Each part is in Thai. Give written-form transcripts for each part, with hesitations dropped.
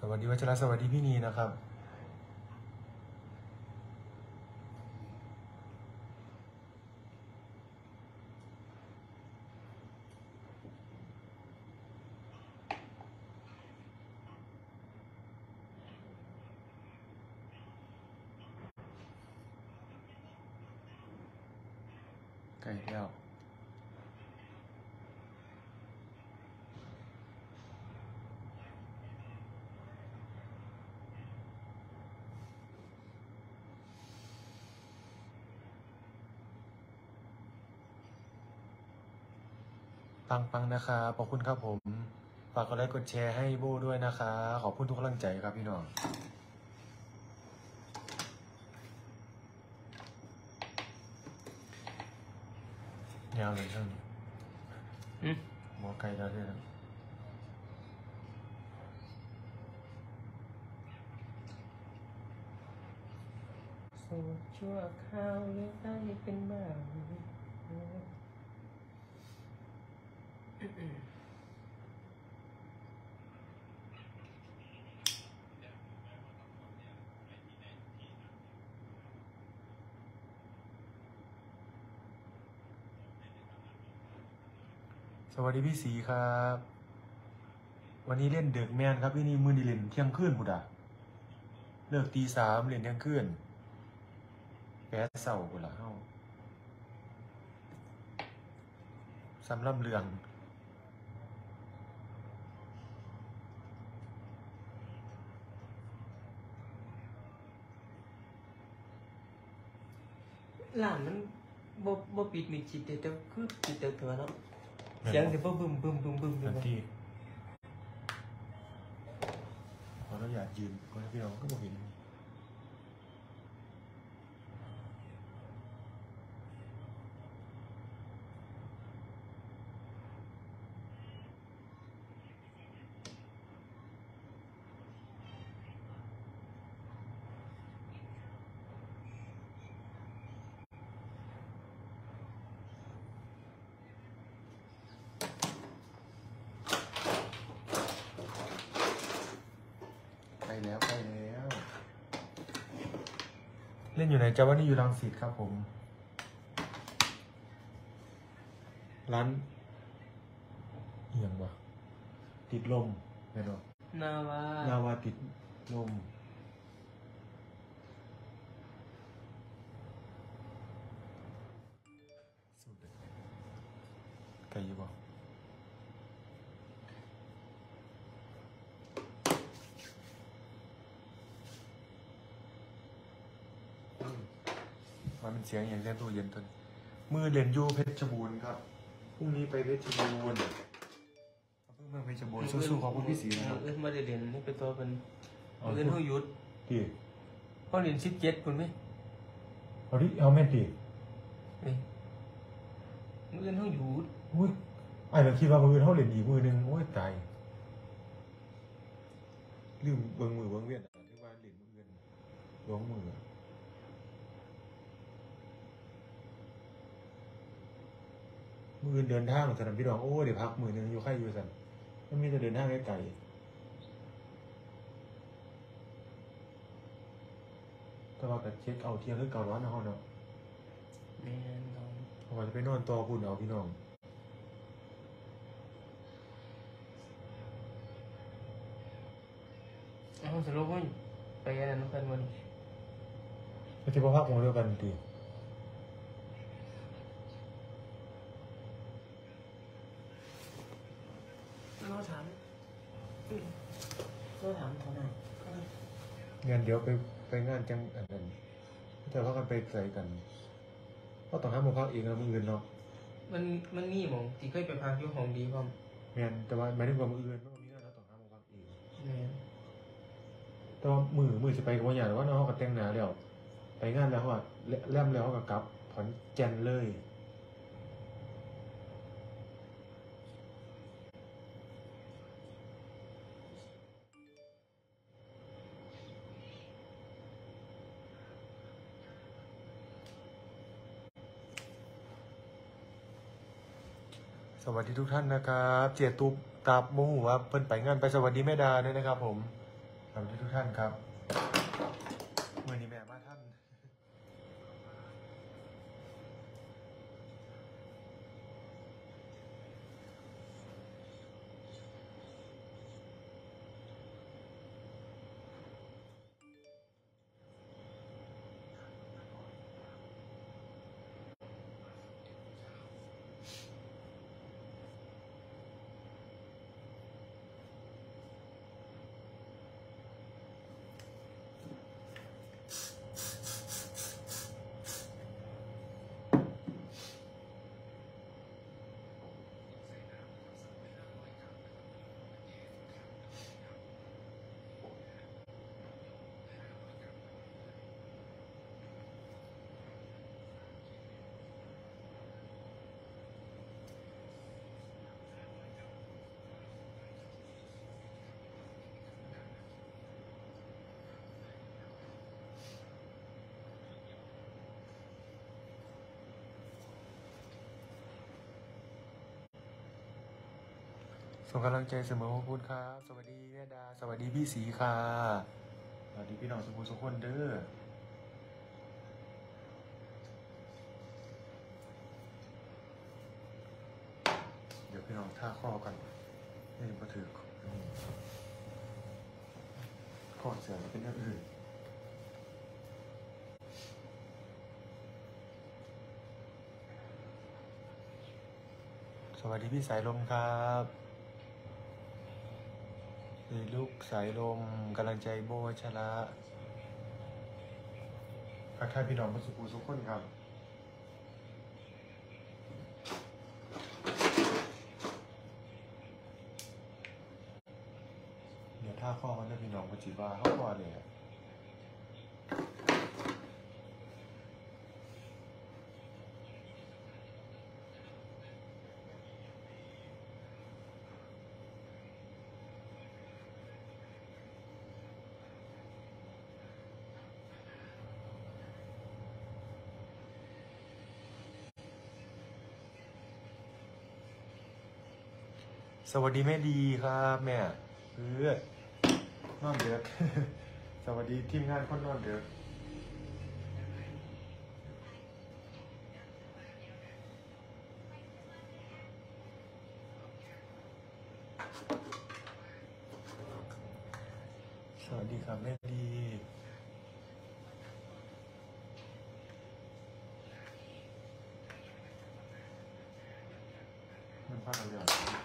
วัสดีวัชระสวัสดีพี่นีนะครับไก่แล้วปังนะครับขอบคุณครับผมฝากกดไลค์กดแชร์ให้โบด้วยนะคะขอบคุณทุกกำลังใจครับพี่น้องยาวเลยช่วงนี้หมอไก่แล้วด้วยนะโซ่ชั่วข้าวหรือได้เป็นบ้าสวัสดีพี่สีครับวันนี้เล่นเด็กแมนครับพี่นี่มือดีเล่นเที่ยงคืนบุดะเลิกตี 3เล่นเที่ยงคืนแป๊ดเศร้าบุดละเฮ้าซ้ำล่ำเรืองหลานมันบ่ปิดมีจิตแต่คือจิตแต่เนาะเสียงจะบึ้มทันทีพอเราอยากยืนก็พี่น้องก็บอกเห็นไปแล้วเล่นอยู่ไหนจ้าว่านี่อยู่รังสิตครับผมร้านเอียงวะติดลมไม่รู้นาวาติดลมสุดเลยไกลอยู่บ่มันเป็นเสียงอย่างเล่นตู้เย็นตัวนี้มือเล่นยูเพชรบูรณ์ครับพรุ่งนี้ไปเพชรบูรณ์เพิ่งเมืองเพชรบูรณ์สู้ๆขอบคุณพี่สีนะครับมาได้เรียนนี่เป็นตัวเป็นเรียนห้องยุทธดีห้องเรียน17คุณไหมเอาแม่ตีเรียนห้องยุทธอุ้ยไอ้เราคิดว่ามือเท่าเหรียญอีกมือนึงโอ้ยตายลืมเบิ้งมือเบิ้งเวียนนึกว่าเหรียญมือเงินล้วงมือเดินทางสนามพี่น้องโอ้เดี๋ยวพักมือนึงอยู่ค่ายอยู่สันมันมีแต่เดินทางไกลแต่ว่าก็เช็คเอาเที่ยงคือเก่าร้อนนะฮะเนาะแม่นอนเพราะว่าจะไปนอนต่อคุณเอาพี่น้องสรุปว่าไปอะไรน้องกันวันไม่ใช่เพราะพักของเดียวกันตีเราถามเท่าไหร่งานเดี๋ยวไปงานจังอันนั้นแต่ว่ากันไปใส่กันเพราะต้องห้ามมาพักเองแล้วมืออื่นเนาะมันนี่มองที่เคยไปพักอยู่ห้องดีพ่อมงานแต่ว่าไม่ได้ว่ามืออื่นเพราะมีงานแล้วต้องห้ามมาพักเองแต่ว่ามือจะไปกับวันอย่างว่าน้องเขาก็แต่งหน้าแล้วไปงานแล้วเขาแล่มแล้วเขาก็กลับถอนแจนเลยสวัสดีทุกท่านนะครับเจียตุบตาบมูว่าเพิ่นไปงานไปสวัสดีแม่ดาด้วยนะครับผมวัสดีทุกท่านครับเมื่อนี้แม่มาท่านส่งกำลังใจเสมอขอบคุณครับสวัสดีแม่ดาสวัสดีพี่สีค่ะสวัสดีพี่น้องสุขุมสุขคนเด้อเดี๋ยวพี่น้องท่าข้อกันนี่มาถือข้อเสียงเป็นอย่างอื่นสวัสดีพี่สายลมครับลูกสายลมกำลังใจโบวัชระทักทายพี่น้องสุขุมสุขคนครับเดี๋ยวท่าข้อมันจะพี่น้องมาจีบว่าเข้าข้อเลยสวัสดีแม่ดีครับแม่นอนเด็ก สวัสดีทีมงานคนนอนเด็กสวัสดีครับแม่ดีมันพักอะไร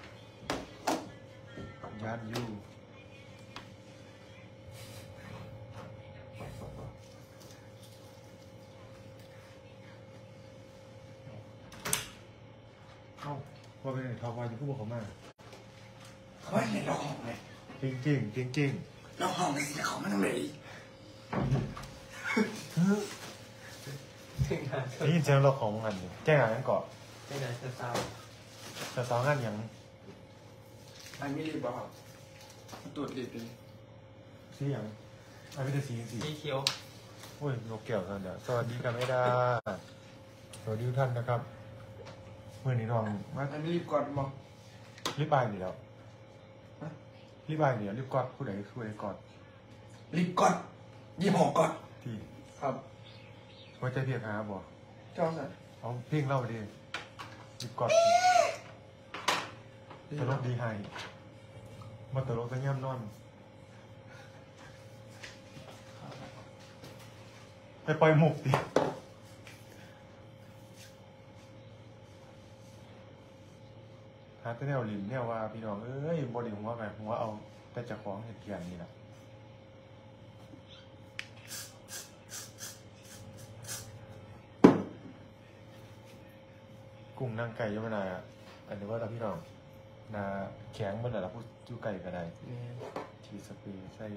ยานยูเอ้าว่าเป็นไงทอวาอยู่ผู้บอกเขามาเขาไม่เห็นเราห้องเลยเก่งเราห้องเลยสิเขาไม่ต้องเลยถึงงานได้ยินเสียงเราของงานอยู่แจ้งงานกันก่อนถึงงานจะเศร้าแต่สองงานยังอันไม่รีบบอกตรวจรีบเลยสียังอันไม่ได้สีสีเขียวโอ้ยนกแก้วกันเดี๋ยวสวัสดีครับแม่ดาสวัสดีทุกท่านนะครับเมื่อนี้น้องมาอันไม่รีบก่อนบอกรีบายอยู่แล้วรีบายอยู่แล้วรีบกอดผู้ใดกอดรีบก่อนยี่ห้อก่อนที่ครับหัวใจเพียงหาบอกเจ้าสัตว์เอาเพลงเล่าดิรีบกอดตลกดีให้มาตลกจะย่ำนอนไปปล่อยหมกดิหาแต่แนวลินแนวว่าพี่น้องเอ้ยบริหัวไปหัวเอาแต่จะของเหตุการณ์นี่แหละกุ้งนั่งไก่ยังไม่นายอ่ะอันนี้ว่าแต่พี่น้องนาแข็งเมื่อไหร่ละพูดจูไก่ก็ได้ทีสเปรย์ใส่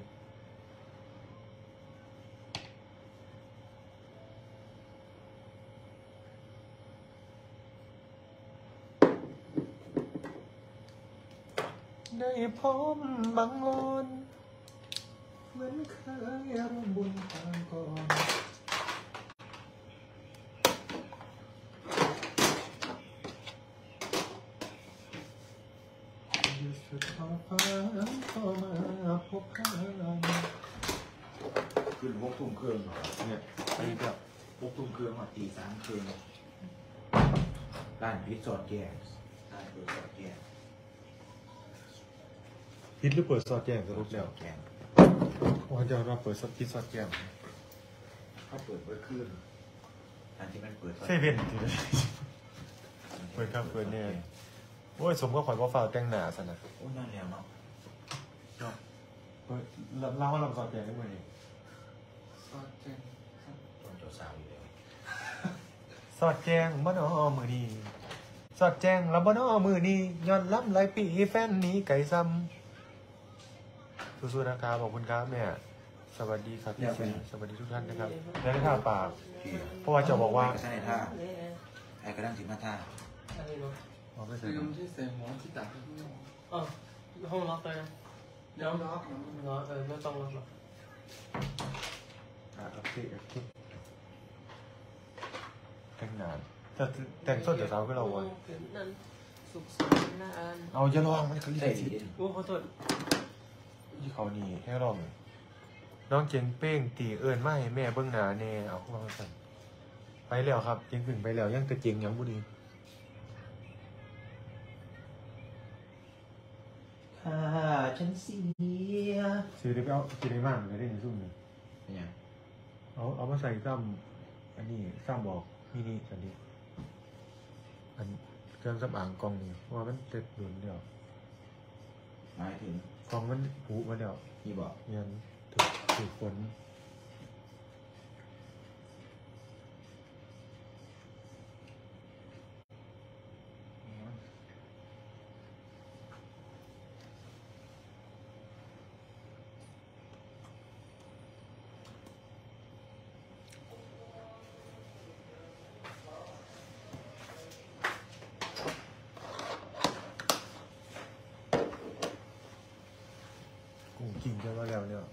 ได้พบบังออนเหมือนเคยร่วมบุญทางก่อนอยู่สุดท้องฟ้าเข้ามาพบกันขึ้น6 ทุ่มครึ่งเนี่ยไปแบบ6 ทุ่มครึ่งมาตี 3 ครึ่งร้านพิซซอดแก้งร้านเปิดซอดแก้งพิซหรือเปิดซอดแก้งสรุปแล้วแก้งวันจะเราเปิดพิซซอดแก้งเขาเปิดขึ้นอันที่มันเปิดเซเว่นทีเดียวเปิดครับเปิดเนี่ยโอ้ยสมก็ข่อยว่าฝ่าแต่งหน้าซะนะโอ้ยนั่นแล้วเนาะเปิดเล่าว่าเราซอดแก้งได้ไหมซอสแจ้งตอนเจ้าสาวอยู่แล้วสอดแจ้งบ่นอมือนี้สอดแจ้งแล้วบ่นอมือนี้ย้อนล้ำหลายปีแฟนหนี้ไก่ซ้ำสู้ๆนะครับขอบคุณครับเนี่ยสวัสดีครับพี่ซีสวัสดีทุกท่านนะครับแล้วท่าปากเพราะว่าจะบอกว่าใช่ท่าไอ้กระดังสิมาท่าอะไรเนาะอ๋อไม่ใช่ลืมที่ใส่หมอนที่ตักให้พี่น้องอ๋อห้องล็อกเลยนะเดี๋ยวล็อกล็อกไม่ต้องล็อกหรอกโอเคแต่งงานแต่งสดเดี๋ยวสาวก็เราวันนั้นสุขสนนานเอาจะลองมันคือได้สิดีโอ้ขอโทษที่เขานี่ให้ลองน้องเจงเป้งตีเอิญไม่แม่เบื้องหน้าแน่เอาเข้ามาสั่นไปแล้วครับเจงถึงไปแล้วยังกระเจงยังบุดีถ้าฉันเสียซื้อได้ไปเอาซื้อได้มากเลยได้ในซุ่มหนึ่งเป็นยังเอามาใส่ซ้ำอันนี้ซ้ำบอกมินิสันดีอันเครื่องสำอางกล่องนี่เพราะว่ามันเต็ดดุนเดียวหมายถึงกล่องมันผุมาเดียวที่บอกยันถูกฝนกูกินกันมาแล้วเนี่ย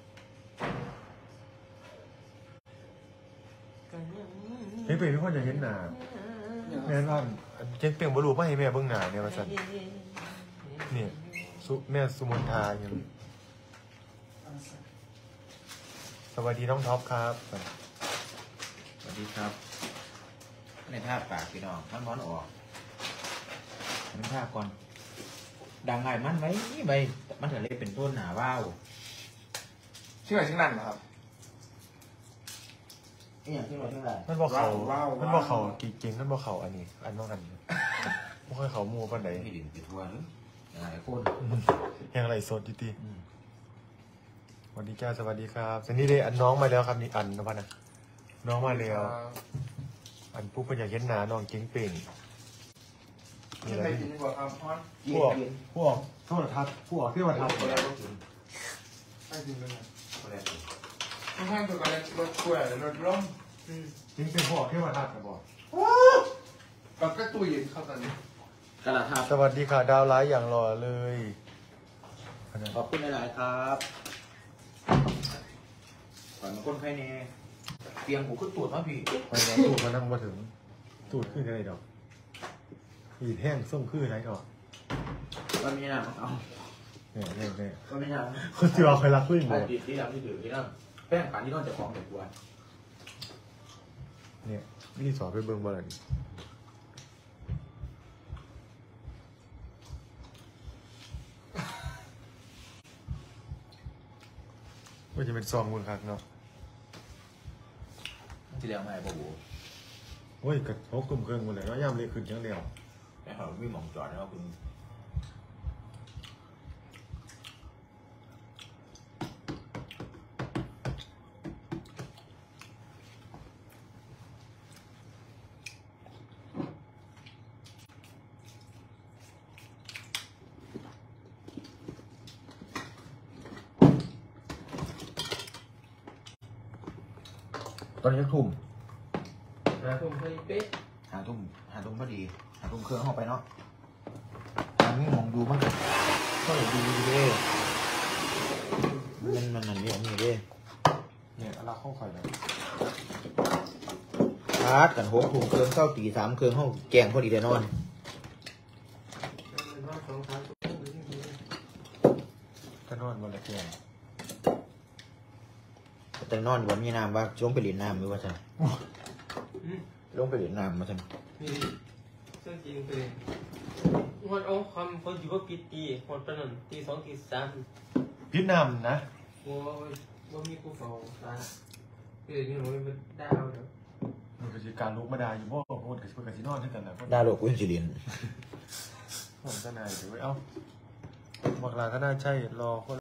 เฮ้ยเป็นคนอยากเห็นหนาแม่นอนเจ๊งเปลี่ยนบรูมาให้แม่เบิ่งหนาเนี่ยมาสั่นเนี่ยแม่สุมนทาอย่างสวัสดีน้องท็อปครับสวัสดีครับในท่าปากพี่น้องมันม้อนออกมันท่าก่อนดังไงมันไว้ใบมันถึงเลยเป็นต้นหนาว้าวชื่ออะไรชื่อนั่นเหรอครับนี่อย่างที่เราเท่าไหร่มันบอกเขาว้าวมันบอกเขาเก่งมันบอกเขาอันนี้ อันว่ากันไม่ค่อยเขามูปานไหนไม่ดื่มไปทั่วหรือหลายคนยังไรสดดีสวัสดีจ้าสวัสดีครับสันนี่เลยอันน้องมาแล้วครับนี่อันนะพ่อนะน้องมาแล้ว อันปุ๊บเป็นอยากเห็นหนาน้องเก่งเป่งกินอะไรกินดีกว่าครับพอนพวกโทษทัศน์พวกที่ว่าทัศน์ให้กินเลยอะไรข้างๆตัวกันรถกล้วยรถร่มจริงเป็นพวกที่ว่าทัศน์นะบอกกับก็ตู้เย็นเข้าตอนนี้กระทาสวัสดีค่ะดาวร้ายอย่างหล่อเลยขอบคุณหลายๆครับก่อนมาคนไข้เน่เตียงหูขึ้นตรวจมาพี่ไปแล้วตูดมานั่งมาถึงตูดขึ้นอะไรดอกอีดแห้งส้มขึ้นอะไรดอกก็มีนะเอาเนี่ยก็มีนะคนที่เราเคยรักขึ้นเลไอ้ยติดที่ดำที่ถือที่นั่นแป้งป่านที่นอนจะของเด็กกวนเนี่ยนี่สอนไปเบิ้งบ้านอะไรว่าจะเป็นซองมือคักเนาะที่แล้วไม่บ่บูโอ้ยกระทบกลุ่มเครื่องหมดเลยเนาะย่ำเลยขึ้นจังเดียวแม่เขาไม่หมองจอดแล้วคุณตอนนี้ทุ่มผมเคยเป๊ะหาทุ่มพอดีหาทุ่มเครื่องเข้าไปเนาะอันนี้มองดูมันก็เลยดีเลยมันเรียกนี่เลยเนี่ยอะไรเข้าข่อยเลยชาร์จกัน6 ทุ่มเครื่องเข้าตี 3 เครื่องเข้าแกงพอดีแน่นอนเป็นว่า2-3 ก็นอนวันละเที่ยงแต่นอนอยู่บนมีน้ำว่าลงไปเล่นน้ำหรือว่าใช่อืมลงไปเล่นน้ำมาใช่นี่เรื่องจริงเลยหมดเอาคำคนอยู่ว่าปิดตีหมดปนนตี 2 ตี 3 พิษนำนะว่ามีกูเฝ้าตาเดี๋ยวนี้มันเป็นดาวเดี๋ยวมันก็จะการลุกมาได้อยู่บ่โคตรกับชิบกับชินอนด้วยกันแหละดาโลกกูยังสิเล่นผมทนายเดี๋ยวไว้เอ้าบอกลาทนายใช่รอคน